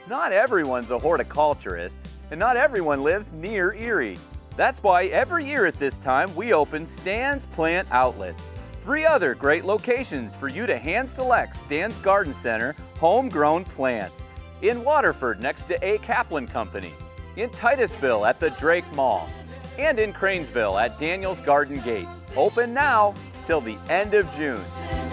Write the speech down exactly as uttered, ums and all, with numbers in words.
Not everyone's a horticulturist, and not everyone lives near Erie. That's why every year at this time we open Stan's Plant Outlets. Three other great locations for you to hand select Stan's Garden Center homegrown plants. In Waterford next to A. Kaplan Company, in Titusville at the Drake Mall, and in Cranesville at Daniel's Garden Gate. Open now till the end of June.